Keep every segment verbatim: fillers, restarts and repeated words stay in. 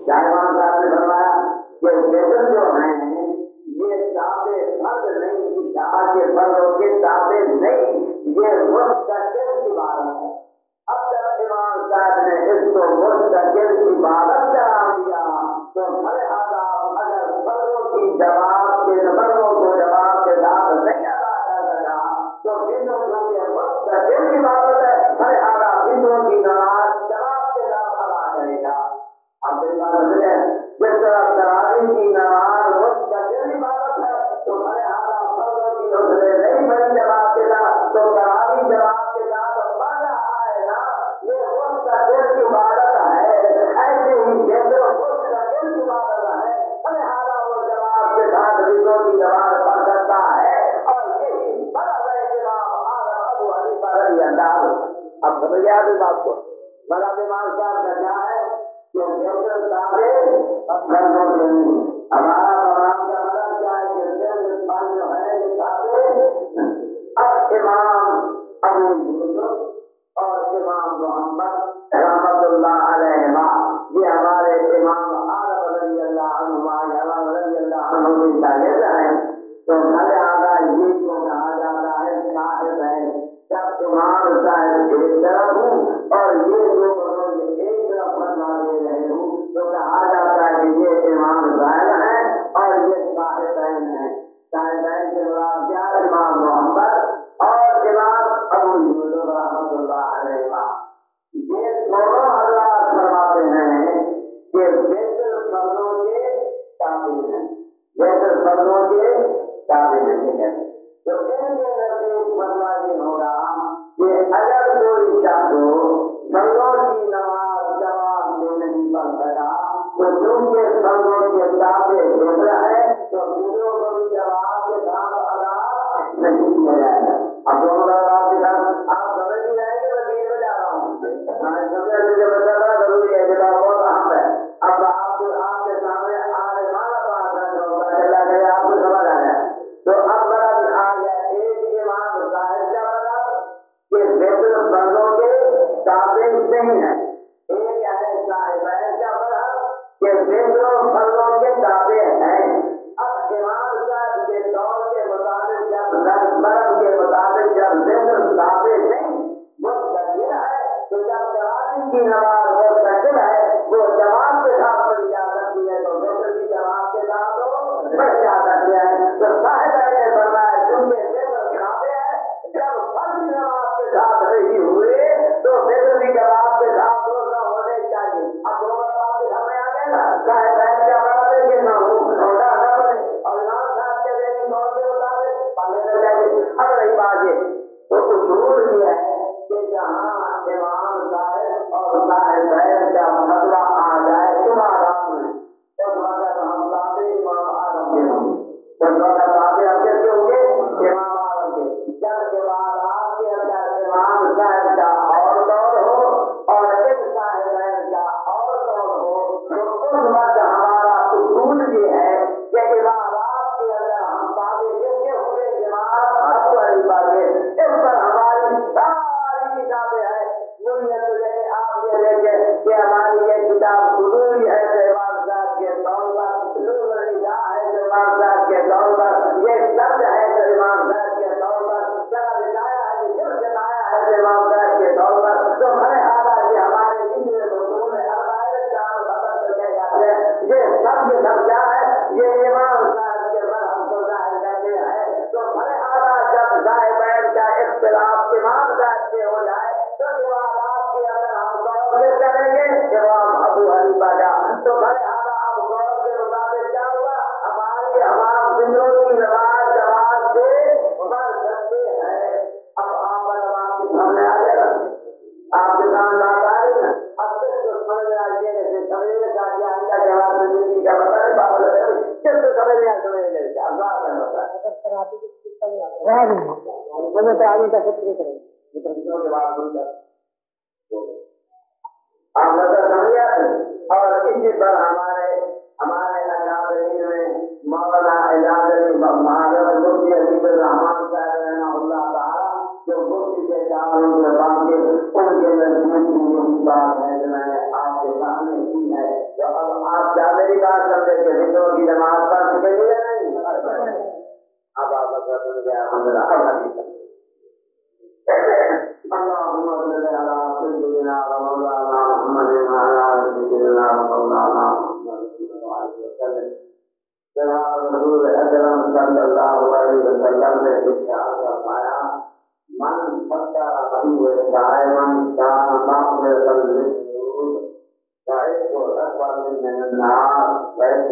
شاہجہاں صاحب نے فرمایا کہ وزن جو ہیں یہ تابع فرض نہیں، شاہ کے فرضوں کے تابع نہیں، یہ مستقل عبادت ہے۔ اب جب امام صاحب نے اس کو مستقل عبادت قرار دیا تو لہٰذا اگر فرضوں کی جواب کے فرضوں کو جواب کے ساتھ نہیں ادا کر سکا تو بدعوں کی مستقل عبادت ہے، لہٰذا بدعوں کی نماز جواب کے ساتھ ادا کرے گا۔ اب اس بات میں جس طرح تراویح کی نماز مستقل عبادت ہے تو لہٰذا فرضوں کی اس نے نہیں پڑھی جواب کے ساتھ تو تراویح جواب کے ساتھ پڑھ رہا ہے نا، یہ مستقل عبادت ہے۔ ایسے ہی جیسے مستقل عبادت ہے لہٰذا وہ جواب کے ساتھ بدعوں کی نماز پڑھ سکتا ہے، اور یہی بڑا امام اعظم ابو حنیفہ رضی اللہ عنہ۔ اب سمجھ گیا اس بات کو؟ بڑا امام صاحب کا کیا ہے کہ بہتر تابع فرضوں کے نہیں۔ ہمارا امام کا مطلب کیا ہے کہ بہتر فرض جو ہے یہ تابع۔ اب امام ابو یوسف اور امام محمد رحمۃ اللہ علیہما یہ ہمارے امام اعظم رضی اللہ عنہ رضی اللہ عنہ کے شاگرد ہیں، تو لہٰذا یہ کو کہا جاتا ہے صاحب ہے۔ جب امام صاحب ایک طرف ہوں اور یہ دو بزرگ ایک طرف فتوا دے رہے ہوں تو کہا جاتا ہے کہ یہ امام صاحب ہیں اور یہ صاحبین ہیں۔ صاحبین سے مراد کیا؟ امام محمد اور امام ابو یوسف رحمۃ اللہ علیہ۔ یہ دونوں حضرات فرماتے ہیں کہ بہتر فرضوں کے تابع ہیں، بہتر فرضوں کے تابع ہیں۔ تو ان کے نزدیک فتوا یہ ہوگا کہ اگر کوئی شخص فرضوں کی نماز جواب سے نہیں پڑھ سکا تو چونکہ فرضوں کے تابع بہتر ہے تو بدعوں کو بھی جواب کے ساتھ ادا نہیں کیا جائے گا۔ اب دونوں آپ کے ساتھ آپ سمجھ بھی جائیں گے، میں بیچ میں جا رہا ہوں، سمجھے بچہ بڑا ضروری ہے، کتاب بہت اہم ہے۔ اب آپ کو آپ کے سامنے آنے والا بات ہوگا چلا کرے آپ کو سمجھ آ جائے تو اب بڑا آ گیا ایک امام صاحب کا مطلب کہ بہتر فرضوں کے تابع نہیں ہے، ایک ہے صاحبین کا مطلب کہ بہتر فرضوں کے تابع ہیں۔ اب امام صاحب کے دور کے مطابق جب مرم کے مطابق جب بہتر تابع نہیں مستقل ہے تو جب تراویح کی نماز مستقل ہے وہ جماعت کے ساتھ پڑھی جا سکتی ہے تو بہتر کی جماعت کے ساتھ پڑھی جا سکتی ہے۔ تو صاحبین نے فرمایا کیونکہ بہتر تابع ہے، جب فرض نماز کے ساتھ نہیں ہوئے تو بہتر کی جماعت کے ساتھ روزہ ہونے چاہیے۔ اب دونوں بات کے سامنے آ گئے نا، صاحبین کا مطلب ہے کہ نہ ہو روزہ نہ پڑے اور امام صاحب کے ذہنی طور کے مطابق پڑھ لینا چاہیے۔ اب رہی بات یہ تو اصول یہ ہے کہ جہاں امام صاحب اور صاحبین کا مسئلہ آ جائے تمہارا میں اس وقت ہم تابع امام اعظم کے ہوں گے، اس وقت تابع ہم کس کے ہوں گے؟ امام اعظم کے۔ جب عبادات کے اندر امام صاحب کا اور دور ہو اور ان صاحبین کا اور دور ہو تو اس وقت ہمارا اصول یہ ہے کہ عبادات کے اندر ہم تابع کس کے ہوں گے؟ امام ابو حنیفہ کے۔ اس پر ہماری ساری کتابیں ہیں، بنیاد لے آپ یہ دیکھیں کہ ہماری یہ کتاب حضوری ہے تو امام صاحب کے طور پر، نور النجاح ہے تو امام صاحب کے طور پر، یہ سرد ہے تو امام صاحب کے طور پر، شرح لگایا ہے جو جتایا ہے تو امام صاحب کے طور پر۔ تو ہمارے آباد یہ ہمارے جتنے رسول اربائے چار بدل چلے جاتے ہیں یہ سب کے سب کیا ہے؟ یہ امام صاحب کے پر ہم کو ظاہر کرتے ہیں۔ تو ہمارے آباد جب صاحبین کا اختلاف امام صاحب سے ہو جائے تو عبادات کے اندر ہم غور کریں گے امام ابو حنیفہ کا۔ تو ہمارے آباد اب غور کے مطابق کیا ہوا؟ ہماری امام بدعوں کی نماز جماعت سے پڑھ سکتے ہیں۔ اب آپ نماز کے سامنے آ جائے گا، آپ کے سامنے بات آ رہی ہے، اب کس کو سمجھ آ جائے گا سمجھنے کا کیا ان کا جواب زندگی کا پتہ نہیں بات کس کو سمجھ آ سمجھ گئے کیا بات ہے پتہ آگے کا فکر کریں گے کے بعد بول کر آپ مطلب سمجھ آتے۔ اور اسی پر ہمارے ہمارے اکابرین میں مولانا اعجاز محمد مفتی حدیث الرحمان صاحب رحمہ اللہ تعالیٰ جو مفتی کے چاروں کے بعد ان کے نزدیک یہی بات ہے جو میں نے آپ کے سامنے کی ہے۔ تو اب آپ بات سمجھے کہ وطروں کی نماز پڑھ سکے گی یا نہیں؟ اب آپ بکر سن گیا حمدللہ اب حدیث اللهم صل على سيدنا ومولانا محمد وعلى آل سيدنا ومولانا محمد وسلم جناب رسول اکرم صلی اللہ علیہ وسلم نے ارشاد فرمایا من فطر فيه صائما كان مغفرة للذنوب وعتق رقبة من النار وعتق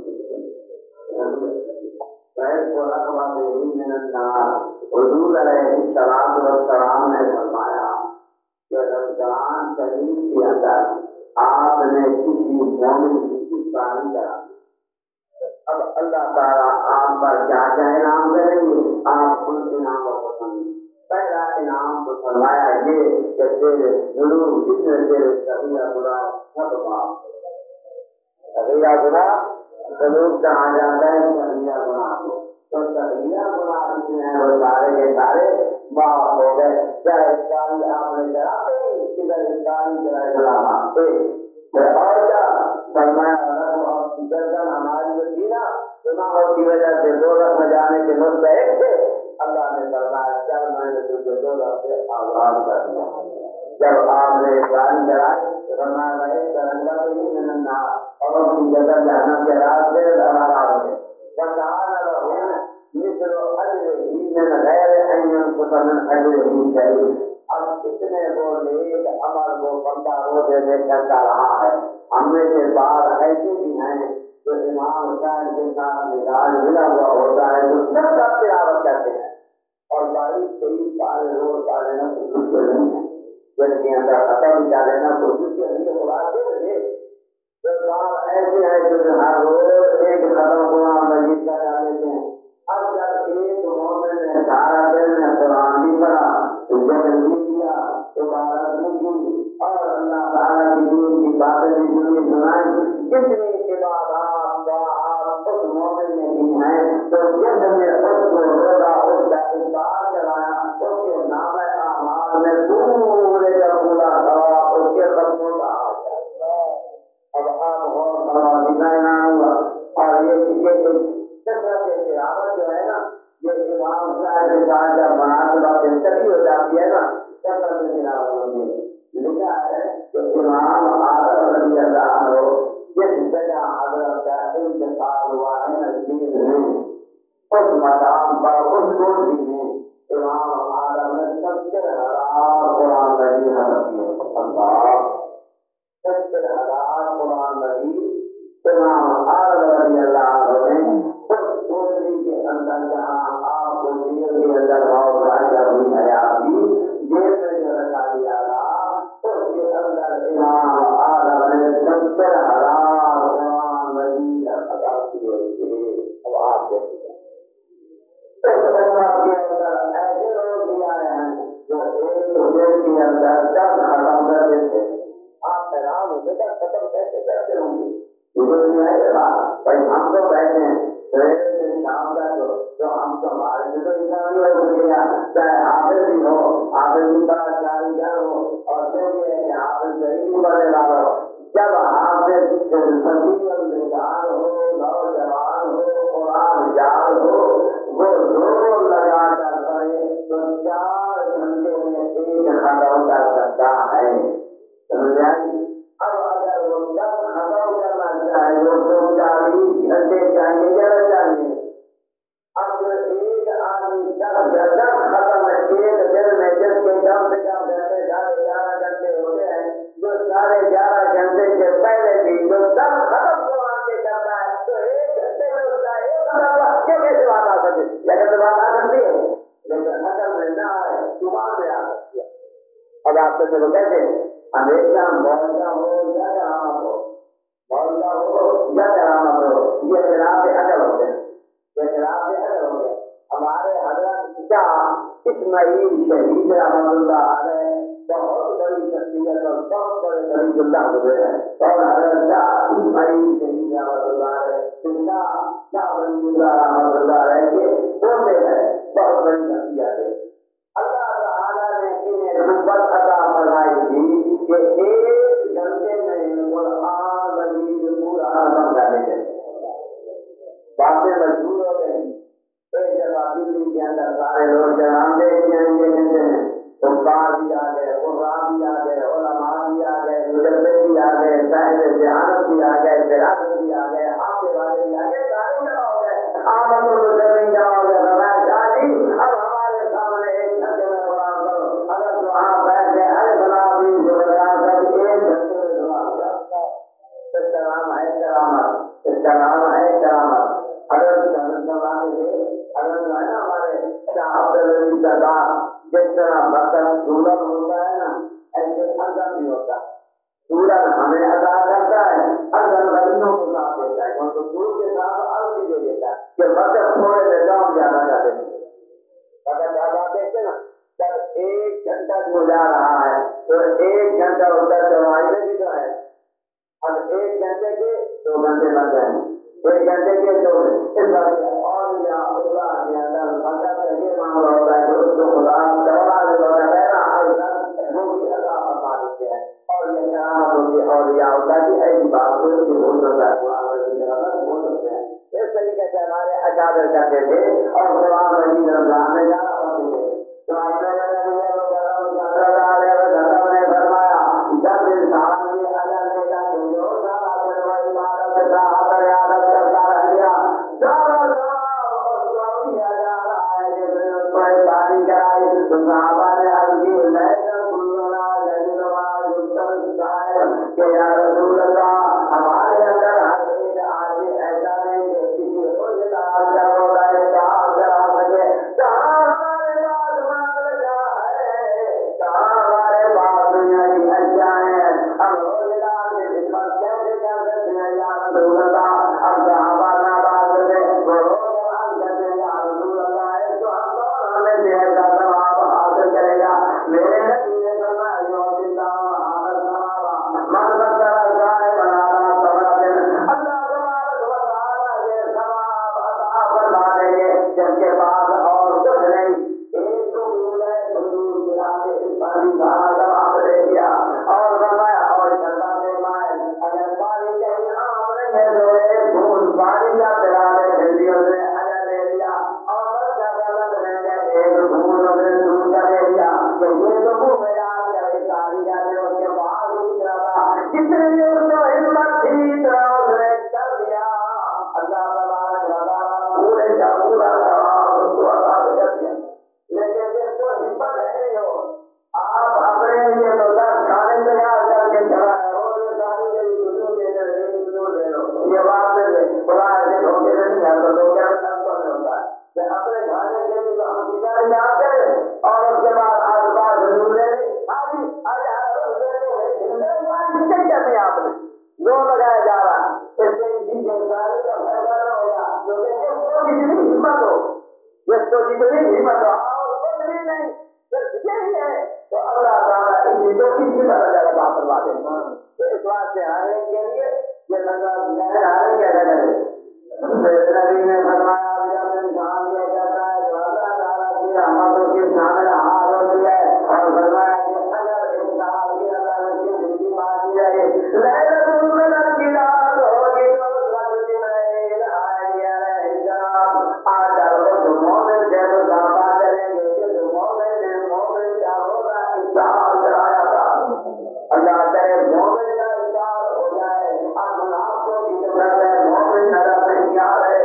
رقبته من النار. حضور علیہ الصلوۃ والسلام نے فرمایا کہ رمضان شریف کے اندر آپ نے کسی مومن کی قربانی کرا. اب اللہ تعالیٰ آپ پر کیا کیا انعام کریں گے؟ آپ ان انعاموں کو سمجھیں. پہلا انعام تو فرمایا یہ کہ تیرے ضرور جتنے تیرے صغیرہ گناہ سب معاف. صغیرہ گناہ ضرور کہا جاتا ہے صغیرہ گناہ کو. تو صغیرہ گناہ جتنے ہیں وہ سارے کے سارے معاف ہو گئے. چاہے افطاری آپ نے کراتے ہی کدھر افطاری کرائے کرانا ایک اور کیا فرمایا گردن ہماری جو تھی نا گناہوں کی وجہ سے دوزخ میں جانے کے مستحق تھے. اللہ نے فرمایا چل میں نے تجھے دوزخ سے آزاد کر دیا. جب آپ نے افطاری کرائی فرمایا رہے ترنگا ہی من النار اور اس کی گردن جہنم کے راستے ہمارا ہو گئے. وَكَانَ لَهُ مِثْلُ أَجْرِهِ مِنْ غَيْرِ أَنْ يَنْقُصَ مِنْ أَجْرِهِ شَيْءٌ. اب کتنے وہ نیک عمل وہ بندہ روزے دے کرتا رہا ہے. ہم میں سے بعض ایسے بھی ہیں جو امام حسین کے ساتھ مزاج ملا ہوا ہوتا ہے جو سب سب تلاوت کرتے ہیں اور بائیس تیئیس سال روز کا لینا کوئی مشکل نہیں ہے. جن کے اندر ختم کیا لینا کوئی مشکل نہیں ہے. جو بعض ایسے ہیں جو ہر روز ایک ختم قرآن مجید کا کیا لیتے ہیں. اب جب ایک مومن نے سارا دن میں قرآن بھی پڑھا ذکر بھی کیا عبادت بھی کی اور اللہ تعالیٰ کی دین کی باتیں بھی سنی سنائی جتنی عبادات دعات اس مومن نے کی ہیں تو جس نے اس کو روزہ اس کا افطار کرایا اس کے نام اعمال میں پورے کا پورا ثواب اس کے خطوں کا آ جائے. اب آپ غور فرما کتنا انعام ہوا. اور یہ کثرت تلاوت جو ہے نا یہ امام صاحب کے ساتھ جب مناسبت تبھی ہو جاتی ہے نا کثرت تلاوت ہوتی ہے. لکھا ہے کہ امام آدم رضی اللہ عنہ جس جگہ حضرت کا انتقال ہوا ہے نزدیک میں اس مقام پر اس کوٹھی میں امام آدم نے ستر ہزار قرآن مجید حفظ کیے. اللہ ستر ہزار قرآن مجید امام آدم رضی اللہ عنہ نے اس کوٹھی کے اندر جہاں آپ کو جیل کے اندر بہت راجہ ہوئی حیات کی جیل میں جو رکھا دیا تھا اس کے اندر امام آدم نے ستر ہزار قرآن مجید ادا کیے تھے. اب آپ دیکھیے اس امت کے اندر ایسے لوگ بھی آئے ہیں جو ایک دن کے اندر دس ختم کر دیتے. آپ حیران ہو گے دس ختم کیسے کرتے ہوں گے. بھائی ہم تو بیٹھے ہیں شام تک تو ہم تو ہمارے سے تو انسان ہی ہو گیا چاہے حافظ بھی ہو حافظ بھی بڑا کاریگر ہو اور پھر یہ ہے کہ حافظ صحیح بھی پڑھنے والا ہو. جب حافظ فصیح اللسان ہو نوجوان ہو قرآن جار ہو وہ زور لگا کر پڑھے تو چار گھنٹے میں ایک ختم کر سکتا ہے. اب اگر وہ دس ختم کرنا چاہے وہ تو چالیس گھنٹے چاہیے زیادہ چاہیے. اب جو ایک آدمی دس دس ختم ایک دن میں جس کے کم سے کم گھنٹے ساڑھے گیارہ گھنٹے ہوتے ہیں جو ساڑھے گیارہ گھنٹے کے پہلے بھی جو دس ختم قرآن کے کرتا ہے تو ایک گھنٹے میں اس کا ایک ختم یہ کیسے بات آ سکتی ہے. لیکن تو بات آ سکتی ہے لیکن اگر میں نہ آئے زبان میں آ سکتی ہے. اب آپ سے چلو کہتے ہیں ہمیشہ مولنا ہو یا کرامت ہو مولنا ہو یا کرامت ہو یہ خلاف عقل ہوتے ہیں. یہ خلاف عقل ہوتے ہیں. ہمارے حضرت شاہ اسماعیل شہید رحمۃ اللہ علیہ بہت بڑی شخصیت اور بہت بڑے بڑی اللہ ہوئے ہیں اور حضرت شاہ اسماعیل شہید رحمۃ اللہ علیہ شاہ شاہ ولی اللہ رحمۃ اللہ علیہ کے ہوتے ہیں بہت بڑی شخصیت ہے. اللہ تعالیٰ نے انہیں نبوت عطا فرمائی تھی کہ ایک گھنٹے میں قرآن مجید پورا ختم کر دیتے جاتے بھی آ گئے، آتے والے بھی آ گئے، سارے جمع ہو گئے، آمد المسلمین جمع ہو گئے۔ فرمایا شاہ جی اب ہمارے سامنے ایک گھنٹے میں قرآن کرو، اگر وہاں بیٹھ کے الف لام میم سے بتا کر ایک گھنٹے میں دعا کیا، اس کا نام ہے کرامت، اس کا نام ہے کرامت۔ اگر زمانے سے اگر جو ہے نا ہمارے شاہ عبدالعزیز سردار جس طرح برتن سورج ہوتا ہے نا، ایسے اذان بھی ہوتا ہے، سورج ہمیں ادا کرتا ہے، اذان غریبوں کو ساتھ دیتا ہے، کیونکہ سورج کے ساتھ عرض بھی دے دیتا ہے کہ برتن تھوڑے میں کام زیادہ کر دیں۔ اگر زیادہ دیکھتے نا جب ایک گھنٹہ جو جا رہا ہے تو ایک گھنٹہ اس کا چورائی میں بھی جو ہے، اب ایک گھنٹے کے دو گھنٹے بن جائیں گے، ایک گھنٹے کے دو اس وقت اور یا اللہ کے اندر مطلب یہ معاملہ ہوتا ہے کہ اس کو خدا چورا وغیرہ وہ بھی ادا فرما دیتے ہیں، اور یہ کرامت ہوتی ہے اور یا اللہ کی ایسی بات کو کہ ہو سکتا ہے قرآن مجید ہو سکتے ہیں۔ اس طریقے سے ہمارے اکابر کرتے تھے اور قرآن مجید رمضان میں جانا پڑتے تھے۔ تو اپنے نبی صلی اللہ علیہ وسلم نے فرمایا جب انسان یہ اجر لے گا کہ جو سارا دن وہ عبادت راحت اور عادت کرتا رہ گیا، سارا سواب اس کو دیا جا رہا ہے جس نے اس کو تعلیم کرائی۔ تو صحابہ نے عرض کی کہ یا رسول اللہ ہمارے اندر ہر ایک آدمی ایسا نہیں کہ کسی روزے دار کا روزہ افطار کرا سکے، کہاں ہمارے پاس مال کا ہے، کہاں ہمارے پاس دنیا کی اشیاء ہیں، ہم روزے دار کی خدمت کیسے کر سکتے ہیں یا رسول اللہ؟ اب صحابہ ناراض تھے، وہ رو کر عرض کرتے ہیں یا رسول اللہ ہے تو ہم کون ہمیں سے ایسا ثواب حاصل کرے گا؟ میرے نبی نے فرمایا جس کے بعد اور کچھ نہیں، ایک تو ہے تندور گرانے اس پانی کا جواب دے دیا اور فرمایا اور شرما دے مائے اگر پانی کہیں عام نہیں ہے جو ایک بوند پانی کا پلا دے پھر بھی اس نے اجر دے دیا، اور بس کا غلط نہیں ہے ایک بوند اس نے دور کر دے دیا کہ یہ تو منہ میں ڈال کر ساری جاتے اس کے بعد ہی رہا، جتنی اس کو ہمت تھی اتنا اس نے کر دیا۔ اللہ تبارک و تعالیٰ پورے کا پورا لیکن جس کو ہمت نہیں ہو آپ اپنے لیے تو دس کھانے تیار کر کے چلا ہے اور یہ ساری کے لیے دے دے لو، یہ بات ہے خدا ایسے دھوکے میں نہیں آتا، دھوکے میں نفسوں میں ہوتا ہے کہ اپنے کھانے کے لیے تو ہم کتنا یاد کریں اور اس کے بعد آس پاس ضرور لے لیں، آجی آج کتنے کہتے ہیں آپ نے جو لگایا جا رہا ہے اس سے کسی کے سارے کا فائدہ نہ ہوگا، کیونکہ جس کو کتنی ہمت ہو جس کو جتنی ہمت ہو اور کچھ بھی نہیں صرف یہی ہے تو اللہ تعالیٰ ان چیزوں کی ہمت زیادہ فرما دیں گے۔ تو اس بات سے ہر ایک کے لیے یہ مطلب ہر ایک کیسا کرے نبی نے فرمایا جب انسان یہ کہتا ہے تو اللہ تعالیٰ کی رحمتوں کی شامل حال ہوتی ہے، اور فرمایا کہ اگر انسان کی اللہ اس کی زندگی باقی رہے لہذا القدر کی رات ہوگی تو اس وقت جبرائیل آئے علیہ السلام آ کر اس مومن سے مصافحہ کریں گے جس مومن نے مومن کا روزہ افطار کرایا تھا، اللہ کرے مومن کا افطار ہو جائے، اب منافقوں کی کثرت ہے مومن نظر نہیں آ رہے،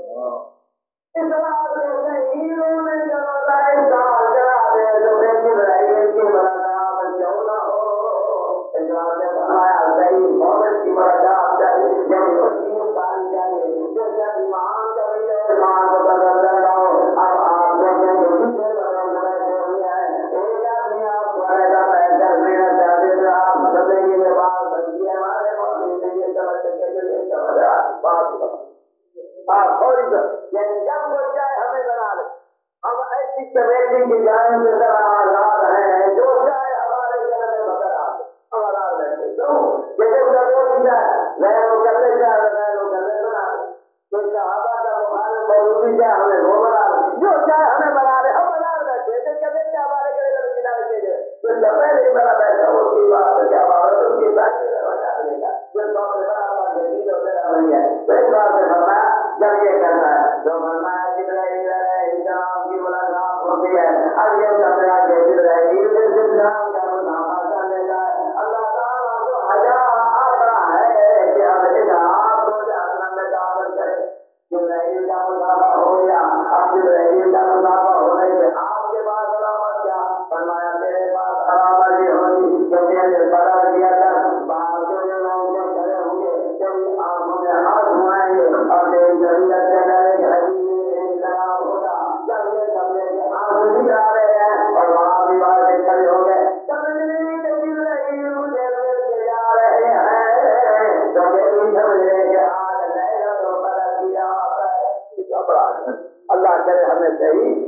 اس بات سے صحیح مومن کا روزہ افطار کرا دے تو پھر جبرائیل کی ملاقات کیوں نہ ہو، اس بات سے فرمایا صحیح مومن کی ملاقات چاہیے، یعنی اس کی افطاری چاہیے جس کا ایمان کبھی ایمان کو بدل رہا ہو۔ اب آپ دیکھیں کہ کتنے لوگ بیٹھے ہوئے ہیں، ایک آدمی آپ کو ایسا بیٹھ کر محنت کرتے تھے آپ زندگی میں بات بنتی ہے ہمارے موقع سے یہ سمجھ سکے جو یہ سمجھ رہا ہے بات آپ تھوڑی سا یعنی جب کوئی چاہے ہمیں بنا لے، ہم ایسی کمیٹی کی جانب سے ذرا آزاد ہیں جو چاہے ہمارے گھر میں بدل آتے ہم آزاد رہتے، کیوں کہ جب جب وہ بھی جائے نئے وہ کرنے چاہے نئے وہ کرنے بنا لے، کوئی صحابہ کا مخالف موجودی چاہے ہمیں وہ بنا لے، جو چاہے ہمیں بنا لے ہم آزاد رہتے، جب کہتے ہیں ہمارے گھر میں بنا کے جائے جس کا پہلے ہی بنا بیٹھا اس کی بات ہے کیا بات ہے اس کی بات ہے بچانے کا جس کو اپنے بنا ہوا جدید ہوتے نہیں ہے، تو اس بات سے فرمایا جب یہ کرتا ہے تو فرمایا جبرائیل علیہ السلام کی ملاقات ہوتی ہے، اب یہ سمجھا کہ جبرائیل جس انسان کا مسافہ کر لیتا ہے اللہ تعالیٰ کو حیا آتا ہے کہ اب اس آپ صحیح